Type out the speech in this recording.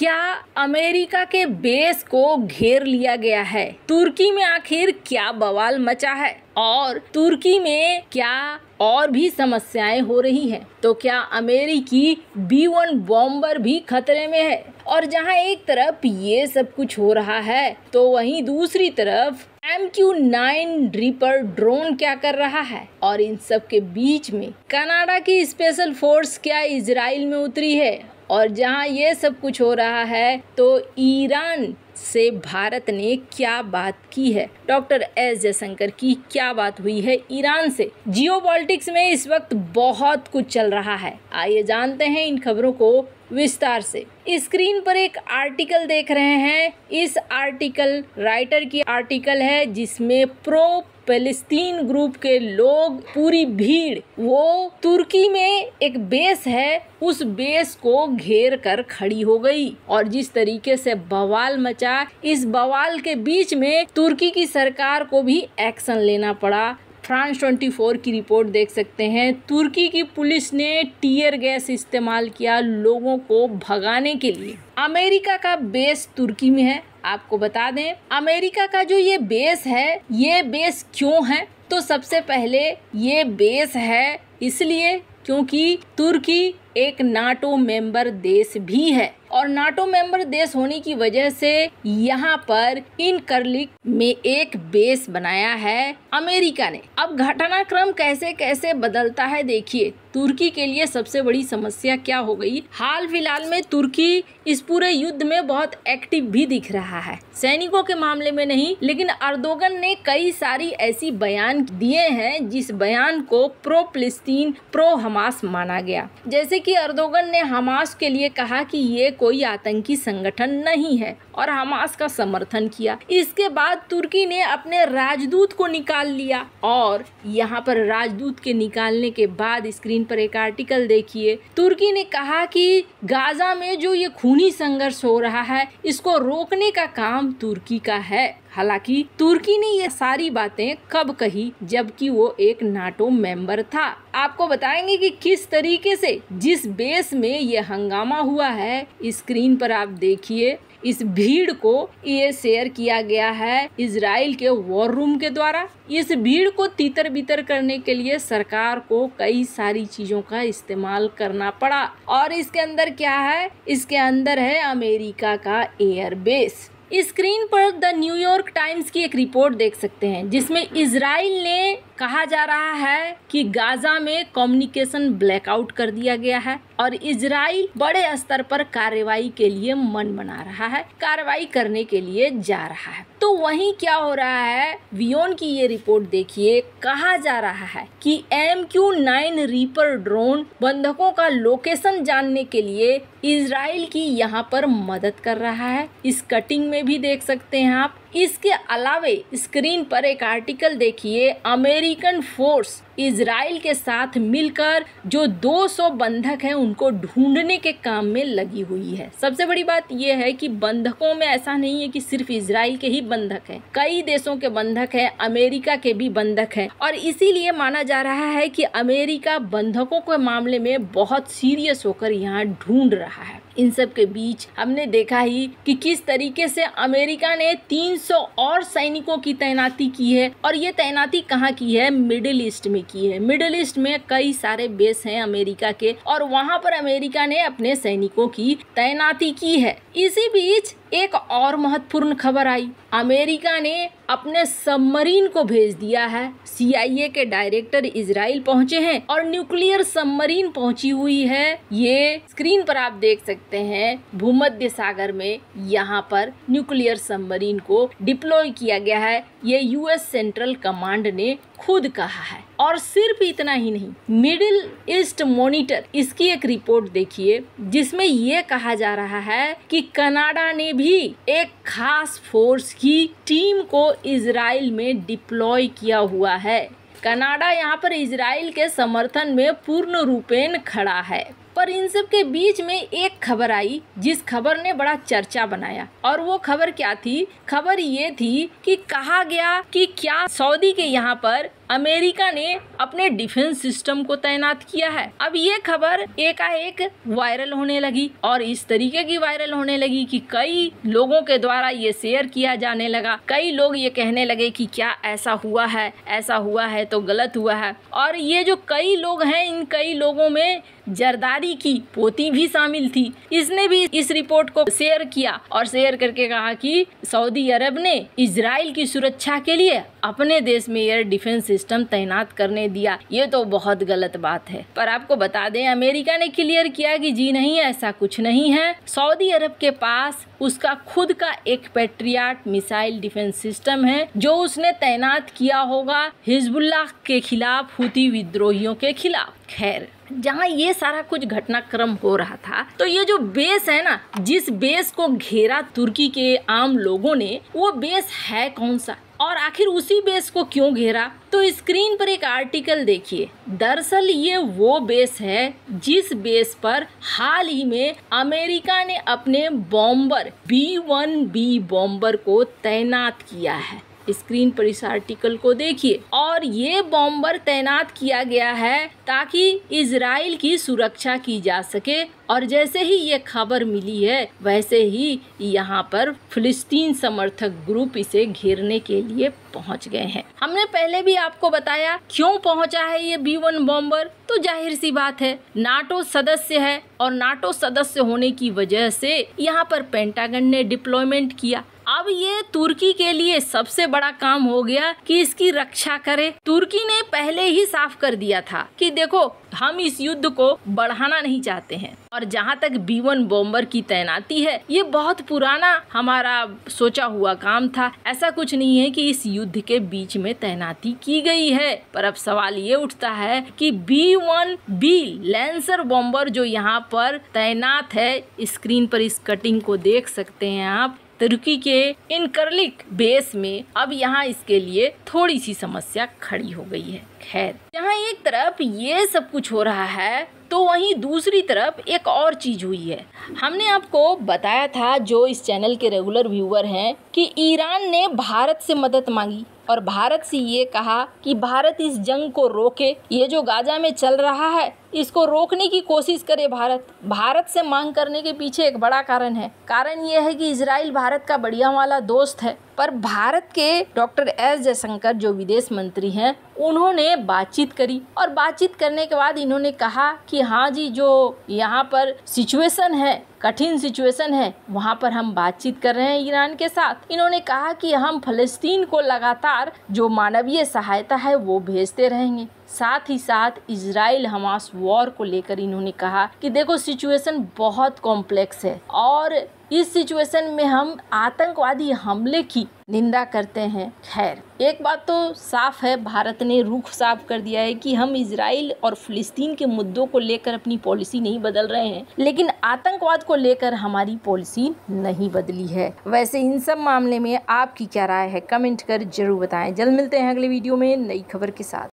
क्या अमेरिका के बेस को घेर लिया गया है? तुर्की में आखिर क्या बवाल मचा है और तुर्की में क्या और भी समस्याएं हो रही हैं? तो क्या अमेरिकी B-1 बॉम्बर भी खतरे में है? और जहां एक तरफ ये सब कुछ हो रहा है तो वहीं दूसरी तरफ MQ-9 रीपर ड्रोन क्या कर रहा है? और इन सब के बीच में कनाडा की स्पेशल फोर्स क्या इजराइल में उतरी है? और जहां ये सब कुछ हो रहा है तो ईरान से भारत ने क्या बात की है? डॉक्टर एस जयशंकर की क्या बात हुई है ईरान से? जियोपॉलिटिक्स में इस वक्त बहुत कुछ चल रहा है। आइए जानते हैं इन खबरों को विस्तार से। स्क्रीन पर एक आर्टिकल देख रहे हैं। इस आर्टिकल राइटर की आर्टिकल है जिसमें प्रो पैलेस्टीन ग्रुप के लोग पूरी भीड़ वो तुर्की में एक बेस है उस बेस को घेर कर खड़ी हो गई और जिस तरीके से बवाल मचा, इस बवाल के बीच में तुर्की की सरकार को भी एक्शन लेना पड़ा। फ्रांस 24 की रिपोर्ट देख सकते हैं। तुर्की की पुलिस ने टीयर गैस इस्तेमाल किया लोगों को भगाने के लिए। अमेरिका का बेस तुर्की में है। आपको बता दें अमेरिका का जो ये बेस है, ये बेस क्यों है? तो सबसे पहले ये बेस है इसलिए क्योंकि तुर्की एक नाटो मेंबर देश भी है और नाटो मेंबर देश होने की वजह से यहाँ पर इनकर्लिक में एक बेस बनाया है अमेरिका ने। अब घटनाक्रम कैसे कैसे बदलता है देखिए। तुर्की के लिए सबसे बड़ी समस्या क्या हो गई? हाल फिलहाल में तुर्की इस पूरे युद्ध में बहुत एक्टिव भी दिख रहा है, सैनिकों के मामले में नहीं, लेकिन अर्दोगन ने कई सारी ऐसी बयान दिए हैं जिस बयान को प्रो फिलिस्तीन प्रो हमास माना गया। जैसे कि अर्दोगन ने हमास के लिए कहा कि ये कोई आतंकी संगठन नहीं है और हमास का समर्थन किया। इसके बाद तुर्की ने अपने राजदूत को निकाल लिया और यहाँ पर राजदूत के निकालने के बाद स्क्रीन पर एक आर्टिकल देखिए। तुर्की ने कहा कि गाजा में जो ये खूनी संघर्ष हो रहा है इसको रोकने का काम तुर्की का है। हालांकि तुर्की ने ये सारी बातें कब कही जबकि वो एक नाटो मेंबर था। आपको बताएंगे कि किस तरीके से जिस बेस में ये हंगामा हुआ है। स्क्रीन पर आप देखिए, इस भीड़ को ये शेयर किया गया है इजराइल के वॉर रूम के द्वारा। इस भीड़ को तितर बितर करने के लिए सरकार को कई सारी चीजों का इस्तेमाल करना पड़ा और इसके अंदर क्या है? इसके अंदर है अमेरिका का एयर बेस। स्क्रीन पर द न्यूयॉर्क टाइम्स की एक रिपोर्ट देख सकते हैं जिसमें इजराइल ने कहा जा रहा है कि गाजा में कम्युनिकेशन ब्लैकआउट कर दिया गया है और इजराइल बड़े स्तर पर कार्रवाई के लिए मन बना रहा है, कार्रवाई करने के लिए जा रहा है। तो वहीं क्या हो रहा है? वियोन की ये रिपोर्ट देखिए। कहा जा रहा है कि MQ-9 रीपर ड्रोन बंधकों का लोकेशन जानने के लिए इजराइल की यहाँ पर मदद कर रहा है। इस कटिंग में भी देख सकते हैं आप। इसके अलावे स्क्रीन पर एक आर्टिकल देखिए। अमेरिकन फोर्स इजराइल के साथ मिलकर जो 200 बंधक हैं उनको ढूंढने के काम में लगी हुई है। सबसे बड़ी बात यह है कि बंधकों में ऐसा नहीं है कि सिर्फ इजराइल के ही बंधक हैं, कई देशों के बंधक हैं, अमेरिका के भी बंधक हैं और इसीलिए माना जा रहा है कि अमेरिका बंधकों के मामले में बहुत सीरियस होकर यहाँ ढूंढ रहा है। इन सब के बीच हमने देखा ही कि किस तरीके से अमेरिका ने 300 और सैनिकों की तैनाती की है और ये तैनाती कहाँ की है? मिडिल ईस्ट में की है। मिडिल ईस्ट में कई सारे बेस हैं अमेरिका के और वहाँ पर अमेरिका ने अपने सैनिकों की तैनाती की है। इसी बीच एक और महत्वपूर्ण खबर आई। अमेरिका ने अपने सबमरीन को भेज दिया है। CIA के डायरेक्टर इजराइल पहुंचे हैं और न्यूक्लियर सबमरीन पहुंची हुई है। ये स्क्रीन पर आप देख सकते हैं। भूमध्य सागर में यहाँ पर न्यूक्लियर सबमरीन को डिप्लॉय किया गया है। ये US सेंट्रल कमांड ने खुद कहा है। और सिर्फ इतना ही नहीं, मिडिल ईस्ट मॉनिटर इसकी एक रिपोर्ट देखिए जिसमें ये कहा जा रहा है कि कनाडा ने भी एक खास फोर्स की टीम को इजराइल में डिप्लॉय किया हुआ है। कनाडा यहाँ पर इजराइल के समर्थन में पूर्ण रूपेण खड़ा है। पर इन सब के बीच में एक खबर आई जिस खबर ने बड़ा चर्चा बनाया और वो खबर क्या थी? खबर ये थी कि कहा गया कि क्या सऊदी के यहाँ पर अमेरिका ने अपने डिफेंस सिस्टम को तैनात किया है। अब ये खबर एकाएक वायरल होने लगी और इस तरीके की वायरल होने लगी कि कई लोगों के द्वारा ये शेयर किया जाने लगा। कई लोग ये कहने लगे कि क्या ऐसा हुआ है तो गलत हुआ है। और ये जो कई लोग हैं, इन कई लोगों में जरदारी की पोती भी शामिल थी। इसने भी इस रिपोर्ट को शेयर किया और शेयर करके कहा कि सऊदी अरब ने इजराइल की सुरक्षा के लिए अपने देश में एयर डिफेंस सिस्टम तैनात करने दिया। ये तो बहुत गलत बात है। पर आपको बता दें, अमेरिका ने क्लियर किया कि जी नहीं, ऐसा कुछ नहीं है। सऊदी अरब के पास उसका खुद का एक पैट्रियट मिसाइल डिफेंस सिस्टम है जो उसने तैनात किया होगा हिजबुल्लाह के खिलाफ, हुती विद्रोहियों के खिलाफ। खैर, जहाँ ये सारा कुछ घटनाक्रम हो रहा था, तो ये जो बेस है ना, जिस बेस को घेरा तुर्की के आम लोगों ने, वो बेस है कौन सा और आखिर उसी बेस को क्यों घेरा? तो स्क्रीन पर एक आर्टिकल देखिए। दरअसल ये वो बेस है जिस बेस पर हाल ही में अमेरिका ने अपने बॉम्बर B-1B बॉम्बर को तैनात किया है। स्क्रीन पर इस आर्टिकल को देखिए। और ये बॉम्बर तैनात किया गया है ताकि इजराइल की सुरक्षा की जा सके। और जैसे ही ये खबर मिली है, वैसे ही यहाँ पर फिलिस्तीन समर्थक ग्रुप इसे घेरने के लिए पहुँच गए हैं। हमने पहले भी आपको बताया क्यों पहुँचा है ये B-1 बॉम्बर। तो जाहिर सी बात है, नाटो सदस्य है और नाटो सदस्य होने की वजह से यहाँ पर पेंटागन ने डिप्लॉयमेंट किया। अब ये तुर्की के लिए सबसे बड़ा काम हो गया कि इसकी रक्षा करे। तुर्की ने पहले ही साफ कर दिया था कि देखो, हम इस युद्ध को बढ़ाना नहीं चाहते हैं। और जहाँ तक B-1 बॉम्बर की तैनाती है, ये बहुत पुराना हमारा सोचा हुआ काम था। ऐसा कुछ नहीं है कि इस युद्ध के बीच में तैनाती की गई है। पर अब सवाल ये उठता है कि B-1B लैंसर बॉम्बर जो यहाँ पर तैनात है, स्क्रीन पर इस कटिंग को देख सकते हैं आप, तुर्की के इनकर्लिक बेस में अब यहाँ इसके लिए थोड़ी सी समस्या खड़ी हो गई है। खैर, जहाँ एक तरफ ये सब कुछ हो रहा है, तो वहीं दूसरी तरफ एक और चीज हुई है। हमने आपको बताया था, जो इस चैनल के रेगुलर व्यूअर हैं, कि ईरान ने भारत से मदद मांगी और भारत से ये कहा कि भारत इस जंग को रोके। ये जो गाजा में चल रहा है, इसको रोकने की कोशिश करे भारत से मांग करने के पीछे एक बड़ा कारण है। कारण ये है कि इजराइल भारत का बढ़िया वाला दोस्त है। पर भारत के डॉक्टर एस जयशंकर जो विदेश मंत्री हैं, उन्होंने बातचीत करी और बातचीत करने के बाद इन्होंने कहा कि हाँ जी, जो यहाँ पर सिचुएशन है, कठिन सिचुएशन है, वहाँ पर हम बातचीत कर रहे हैं ईरान के साथ। इन्होंने कहा कि हम फलस्तीन को लगातार जो मानवीय सहायता है वो भेजते रहेंगे। साथ ही साथ इजराइल हमास वॉर को लेकर इन्होंने कहा कि देखो, सिचुएशन बहुत कॉम्प्लेक्स है और इस सिचुएशन में हम आतंकवादी हमले की निंदा करते हैं। खैर, एक बात तो साफ है, भारत ने रुख साफ कर दिया है कि हम इजराइल और फिलिस्तीन के मुद्दों को लेकर अपनी पॉलिसी नहीं बदल रहे हैं, लेकिन आतंकवाद को लेकर हमारी पॉलिसी नहीं बदली है। वैसे इन सब मामले में आपकी क्या राय है, कमेंट कर जरूर बताएं। जल्द मिलते हैं अगले वीडियो में नई खबर के साथ।